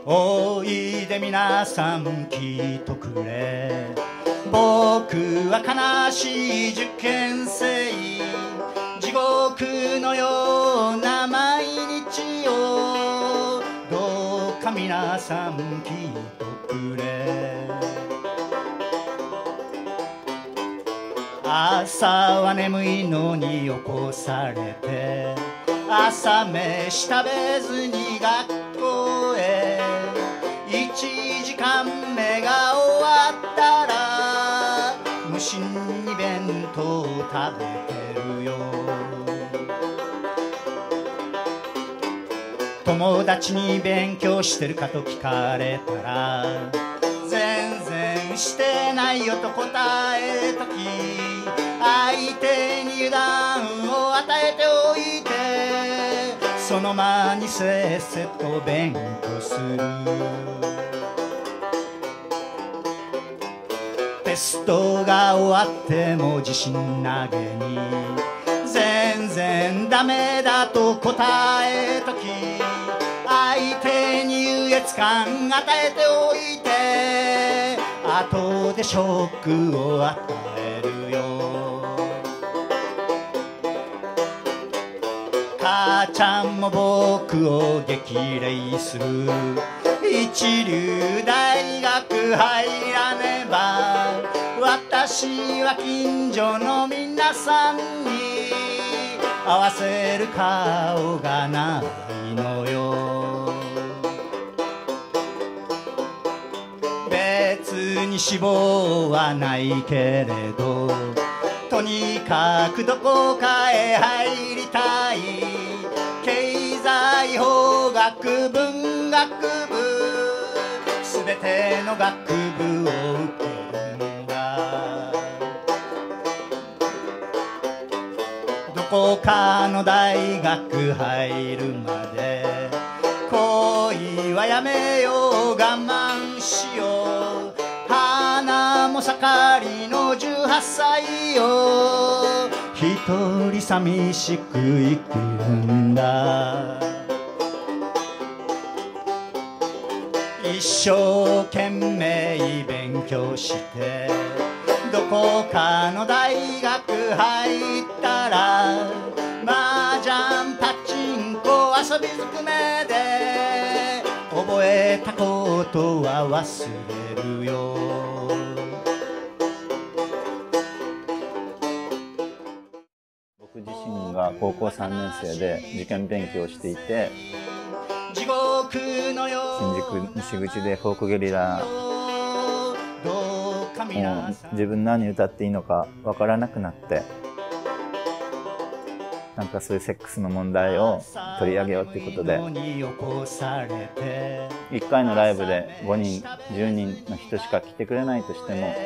おいで皆さん聞いとくれ。僕は悲しい受験生、地獄のような毎日をどうか皆さん聞いとくれ。朝は眠いのに起こされて、朝飯食べずに学校へ。1時間目が終わったら無心に弁当を食べてるよ。友達に勉強してるかと聞かれたら、全然してないよと答えとき、相手に油断を与えておいて、その間にせっせと勉強する。テストが終わっても自信投げに、全然ダメだと答えとき、相手に優越感与えておいて、後でショックを与えるよ。母ちゃんも僕を激励する。一流大学入らねば、私は近所の皆さんに合わせる顔がないのよ。別に志望はないけれど、とにかくどこかへ入りたい。経済法学文学部すべての学部を受けるんだ。どこかの大学入るまで恋はやめよう、我慢しよう。花も盛りの18歳よ、一人寂しく生きるんだ。一生懸命勉強して、どこかの大学入ったら、麻雀パチンコ遊びずくめで覚えたことは忘れるよ。 僕自身が高校3年生で受験勉強をしていて、新宿西口でフォークゲリラ自分何歌っていいのかわからなくなって、なんかそういうセックスの問題を取り上げようということで、1回のライブで5人10人の人しか来てくれないとしても、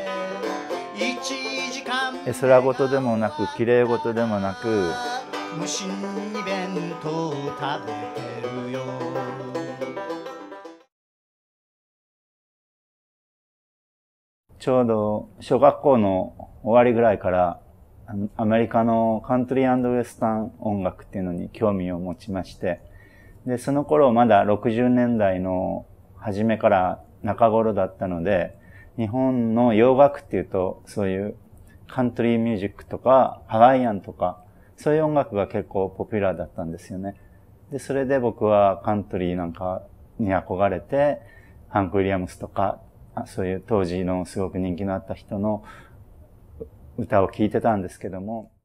絵空事でもなく綺麗事でもなく、 無心に弁当を食べてるよ。 ちょうど小学校の終わりぐらいからアメリカのカントリー&ウエスタン音楽っていうのに興味を持ちまして、で、その頃まだ60年代の初めから中頃だったので、日本の洋楽っていうとそういうカントリーミュージックとかハワイアンとかそういう音楽が結構ポピュラーだったんですよね。で、それで僕はカントリーなんかに憧れて、ハンク・ウィリアムスとか、そういう当時のすごく人気のあった人の歌を聴いてたんですけども、